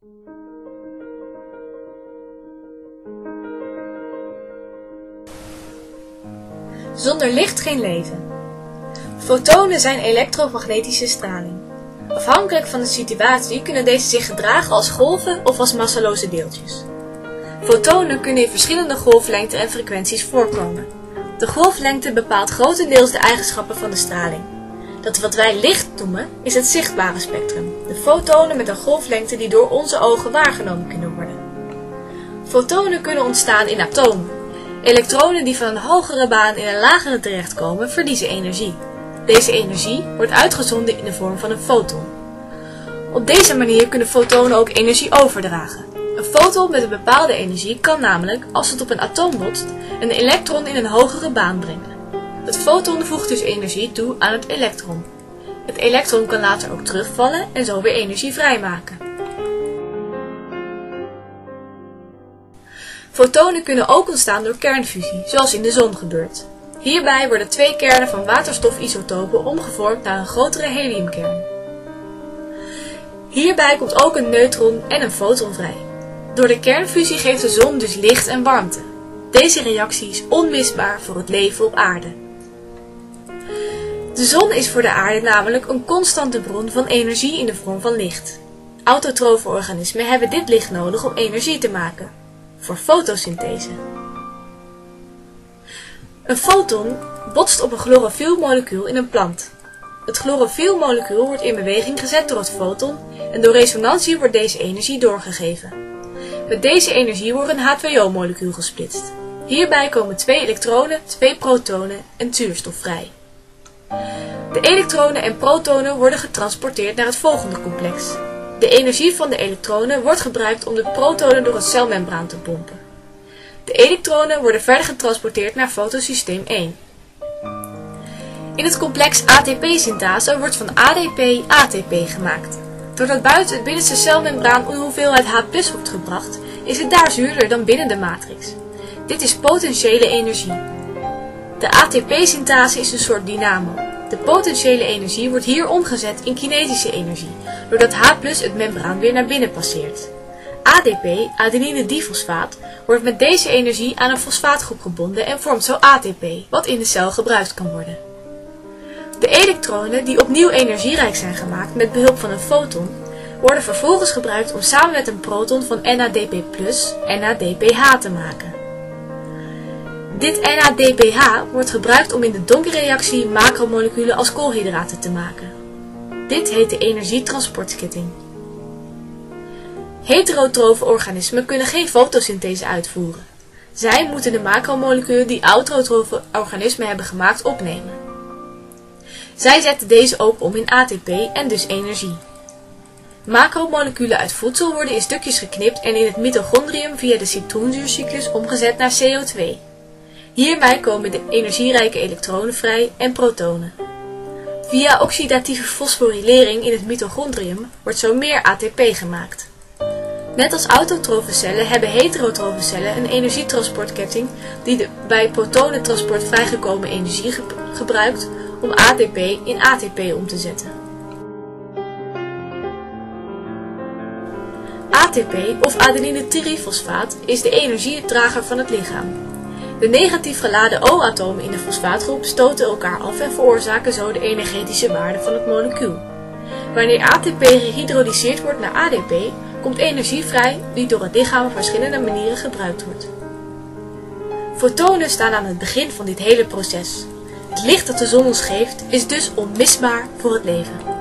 Zonder licht geen leven. Fotonen zijn elektromagnetische straling. Afhankelijk van de situatie kunnen deze zich gedragen als golven of als massaloze deeltjes. Fotonen kunnen in verschillende golflengten en frequenties voorkomen. De golflengte bepaalt grotendeels de eigenschappen van de straling. Dat wat wij licht noemen is het zichtbare spectrum, de fotonen met een golflengte die door onze ogen waargenomen kunnen worden. Fotonen kunnen ontstaan in atomen. Elektronen die van een hogere baan in een lagere terechtkomen verliezen energie. Deze energie wordt uitgezonden in de vorm van een foton. Op deze manier kunnen fotonen ook energie overdragen. Een foton met een bepaalde energie kan namelijk, als het op een atoom botst, een elektron in een hogere baan brengen. Het foton voegt dus energie toe aan het elektron. Het elektron kan later ook terugvallen en zo weer energie vrijmaken. Fotonen kunnen ook ontstaan door kernfusie, zoals in de zon gebeurt. Hierbij worden twee kernen van waterstofisotopen omgevormd naar een grotere heliumkern. Hierbij komt ook een neutron en een foton vrij. Door de kernfusie geeft de zon dus licht en warmte. Deze reactie is onmisbaar voor het leven op aarde. De zon is voor de aarde namelijk een constante bron van energie in de vorm van licht. Autotrofe organismen hebben dit licht nodig om energie te maken, voor fotosynthese. Een foton botst op een chlorofielmolecuul in een plant. Het chlorofielmolecuul wordt in beweging gezet door het foton en door resonantie wordt deze energie doorgegeven. Met deze energie wordt een H2O-molecuul gesplitst. Hierbij komen 2 elektronen, 2 protonen en zuurstof vrij. De elektronen en protonen worden getransporteerd naar het volgende complex. De energie van de elektronen wordt gebruikt om de protonen door het celmembraan te pompen. De elektronen worden verder getransporteerd naar fotosysteem 1. In het complex ATP-synthase wordt van ADP ATP gemaakt. Doordat buiten het binnenste celmembraan een hoeveelheid H+ wordt gebracht, is het daar zuurder dan binnen de matrix. Dit is potentiële energie. De ATP-synthase is een soort dynamo. De potentiële energie wordt hier omgezet in kinetische energie, doordat H+ het membraan weer naar binnen passeert. ADP, adenine difosfaat, wordt met deze energie aan een fosfaatgroep gebonden en vormt zo ATP, wat in de cel gebruikt kan worden. De elektronen, die opnieuw energierijk zijn gemaakt met behulp van een foton, worden vervolgens gebruikt om samen met een proton van NADP+, NADPH te maken. Dit NADPH wordt gebruikt om in de Doncke-reactie macromoleculen als koolhydraten te maken. Dit heet de energietransportketting. Heterotrofe organismen kunnen geen fotosynthese uitvoeren. Zij moeten de macromoleculen die autotrofe organismen hebben gemaakt opnemen. Zij zetten deze ook om in ATP en dus energie. Macromoleculen uit voedsel worden in stukjes geknipt en in het mitochondrium via de citroenzuurcyclus omgezet naar CO2. Hierbij komen de energierijke elektronen vrij en protonen. Via oxidatieve fosforilering in het mitochondrium wordt zo meer ATP gemaakt. Net als autotrofe cellen hebben heterotrofe cellen een energietransportketting die de bij protonentransport vrijgekomen energie gebruikt om ATP in ATP om te zetten. ATP of adenine trifosfaat is de energiedrager van het lichaam. De negatief geladen O-atomen in de fosfaatgroep stoten elkaar af en veroorzaken zo de energetische waarde van het molecuul. Wanneer ATP gehydrolyseerd wordt naar ADP, komt energie vrij die door het lichaam op verschillende manieren gebruikt wordt. Fotonen staan aan het begin van dit hele proces. Het licht dat de zon ons geeft is dus onmisbaar voor het leven.